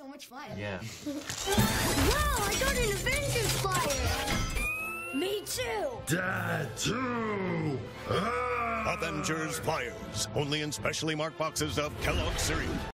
So much fun. Yeah. Wow, I got an Avengers flyer! Me too! Dad, too! Avengers flyers, only in specially marked boxes of Kellogg cereal.